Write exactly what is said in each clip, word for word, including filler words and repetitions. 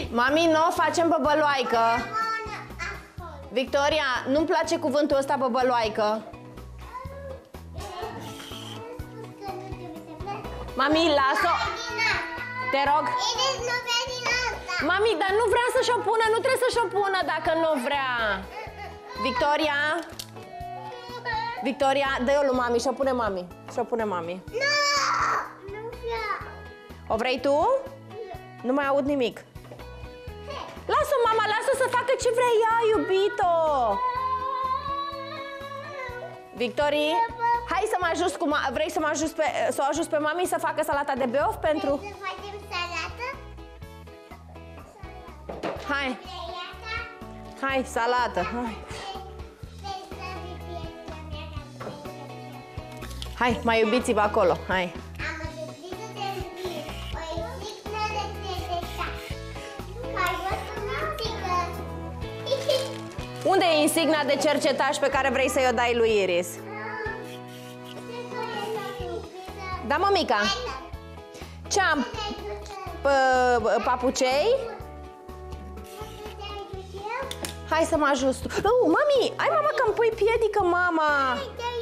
Mami, nu o facem băbăloaică. Victoria, nu-mi place cuvântul ăsta băbăloaică. Mami, lasă-o. Te rog. Mami, dar nu vrea să-și o pună, nu trebuie să-și o pună dacă nu vrea. Victoria. Victoria, dă-i-o lui mami și-o pune mami. Și-o pune mami. Nu! Nu vreau. O vrei tu? Nu mai aud nimic. Lasă, mama, lasă să facă ce vrea ea, iubito. Victorie, hai să mă ajut cu ma vrei să mă ajut pe să o ajut pe mami să facă salata de beof pentru? Vrei să facem salată? Hai. Hai, salată. Hai. Hai, mai iubiți-vă acolo. Hai. Unde e insigna de cercetaș pe care vrei să-i o dai lui Iris? Da, mămica? Ce am? Papucei? Hai să mă ajut. Oh, mami! Ai, mama, că îmi pui piedică, mama!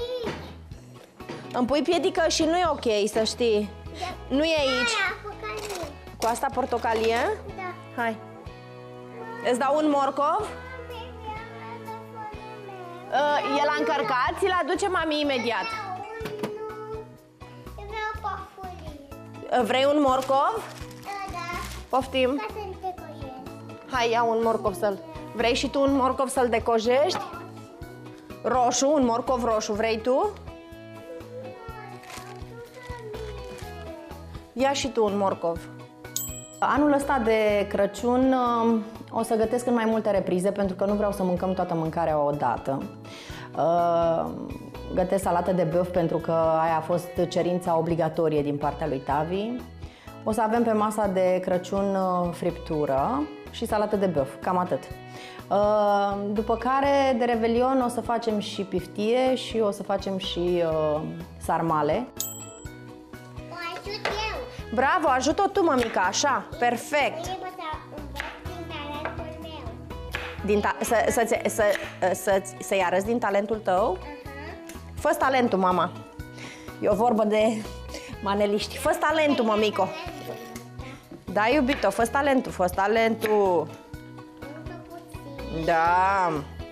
Îmi pui piedică și nu e ok, să știi. Nu e aici. Cu asta portocalie? Da. Hai. Îți dau un morcov? Uh, el a încărcat, ți-l aduce mami imediat. Vrei un morcov? Da. Poftim. Ca să-l decojez. Hai, ia un morcov să-l... Vrei și tu un morcov să-l decojești? Roșu, un morcov roșu, vrei tu? Ia și tu un morcov. Anul ăsta de Crăciun o să gătesc în mai multe reprize pentru că nu vreau să mâncăm toată mâncarea odată. Gătesc salată de băf pentru că aia a fost cerința obligatorie din partea lui Tavi. O să avem pe masa de Crăciun friptură și salată de băf, cam atât. După care de Revelion o să facem și piftie și o să facem și sarmale. Bravo, ajută-o tu, mămica, așa, perfect. Din ta să, să, să, să, să-i arăți din talentul tău? Uh-huh. Fă-ți talentul, mama. E o vorbă de maneliști. Fă-ți talentul, mămico. Da, iubito, fă-ți talentul, fă-ți talentul. Da.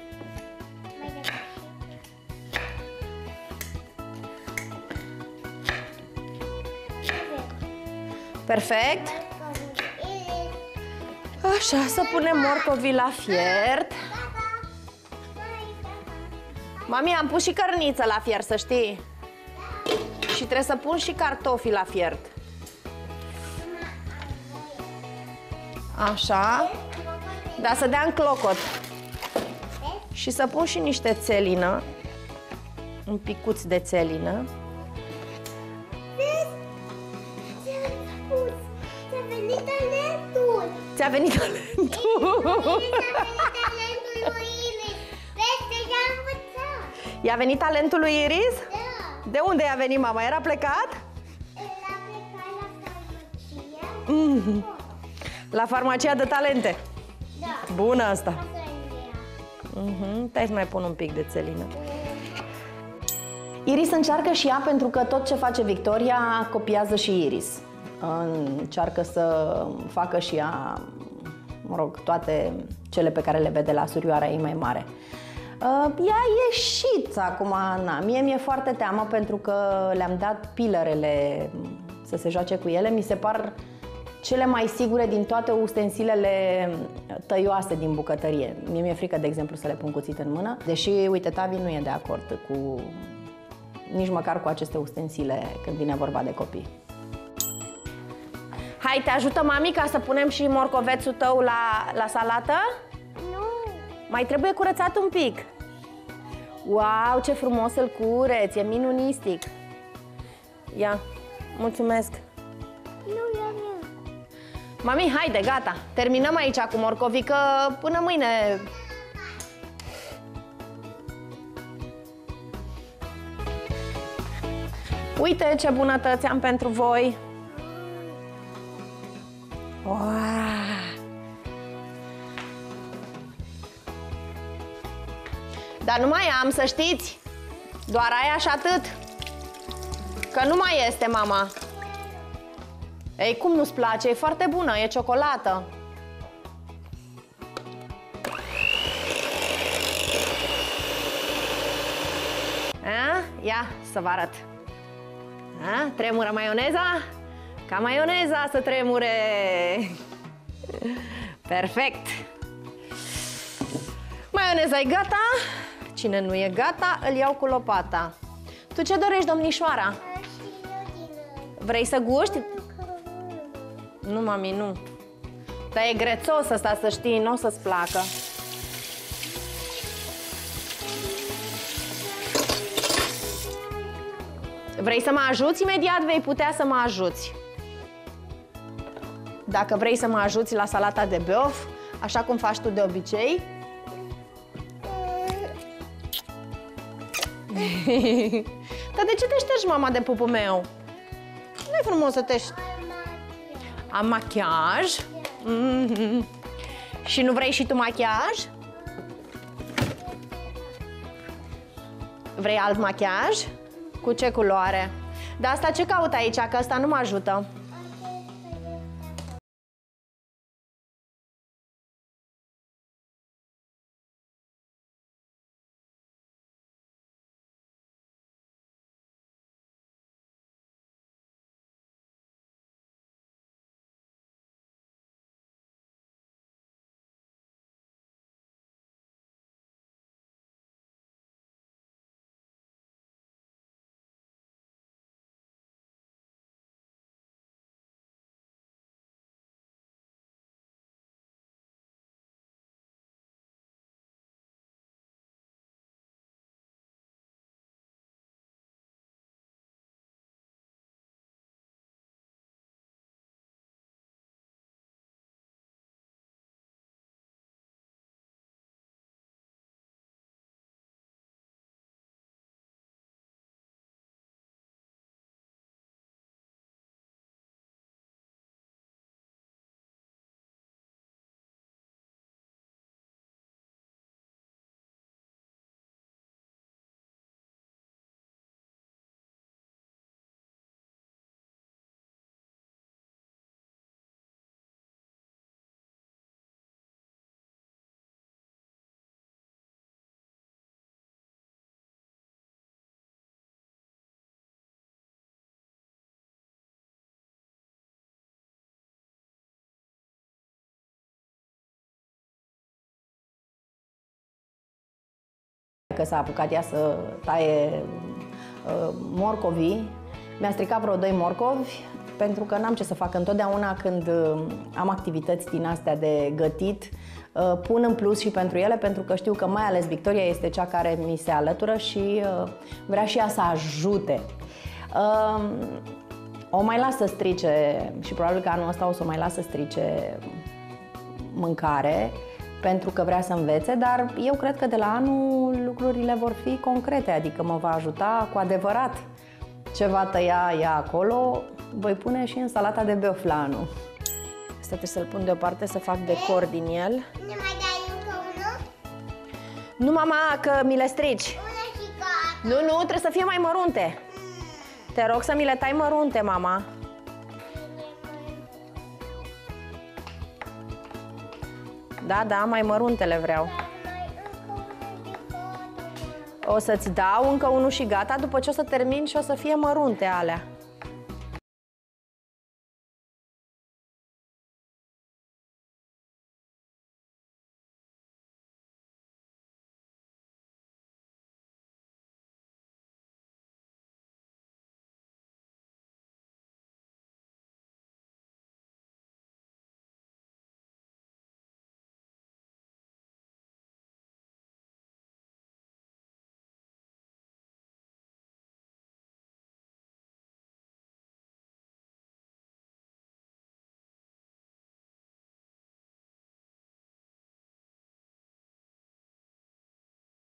Perfect. Așa, să punem morcovii la fiert. Mami, am pus și cărniță la fiert, să știi. Și trebuie să pun și cartofii la fiert. Așa. Da, să dea în clocot. Și să pun și niște țelină. Un picuț de țelină. Ți-a venit talentul! I-a venit talentul lui Iris? Da. De unde i-a venit, mama? Era plecat? Era plecat la farmacia. Mm. La farmacia de talente? Da. Bună asta! Mm-hmm. Stai să mai pun un pic de țelină. Iris încearcă și ea pentru că tot ce face Victoria copiază și Iris. Încearcă să facă și ea, mă rog, toate cele pe care le vede la surioara ei mai mare. Ea a ieșit acum, na, mie mi-e foarte teamă pentru că le-am dat pilerele să se joace cu ele. Mi se par cele mai sigure din toate ustensilele tăioase din bucătărie. Mie mi-e frică, de exemplu, să le pun cuțit în mână, deși, uite, Tavi nu e de acord cu, nici măcar cu aceste ustensile când vine vorba de copii. Hai, te ajută mami ca să punem și morcovețul tău la, la salată? Nu. Mai trebuie curățat un pic. Wow, ce frumos îl cureți, e minunistic. Ia, mulțumesc. Nu, ia, ia. Mami, haide, gata. Terminăm aici cu morcovii, că până mâine... Uite ce bunătăți am pentru voi. Wow! Dar nu mai am, să știți. Doar aia și atât. Că nu mai este, mama. Ei, cum nu-ți place? E foarte bună, e ciocolată. A? Ia, să vă arăt. A? Tremură maioneza? Ca maioneza să tremure. Perfect. Maioneza e gata. Cine nu e gata, îl iau cu lopata. Tu ce dorești, domnișoara? Vrei să guști? Nu, mami, nu. Dar e grețos ăsta, să știi, nu o să-ți placă. Vrei să mă ajuți? Imediat vei putea să mă ajuți. Dacă vrei să mă ajuți la salata de băuf, așa cum faci tu de obicei. Dar de ce te ștergi, mama, de pupul meu? Nu-i frumos să te ștergi. Am machiaj. Mm-hmm. Și nu vrei și tu machiaj? Vrei alt machiaj? Cu ce culoare? Dar asta ce caut aici? Că asta nu mă ajută. Că s-a apucat ea să taie uh, morcovii. Mi-a stricat vreo doi morcovi, pentru că n-am ce să fac. Întotdeauna când uh, am activități din astea de gătit, uh, pun în plus și pentru ele, pentru că știu că mai ales Victoria este cea care mi se alătură și uh, vrea și ea să ajute. Uh, o mai las să strice și probabil că anul ăsta o să o mai las să strice mâncare, pentru că vrea să învețe, dar eu cred că de la anul lucrurile vor fi concrete, adică mă va ajuta cu adevărat. Ce va tăia ea acolo, voi pune și în salata de băuf la anul. Asta trebuie să-l pun deoparte să fac decor din el. Nu mai dai încă unul? Nu, mama, că mi le strici. Una și gata. Nu, nu, trebuie să fie mai mărunte. Te rog să mi le tai mărunte, mama. Da, da, mai măruntele vreau. O să-ți dau încă unul și gata, după ce o să termin și o să fie mărunte alea.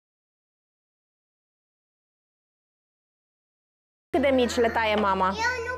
Cât de mici le taie mama? Eu nu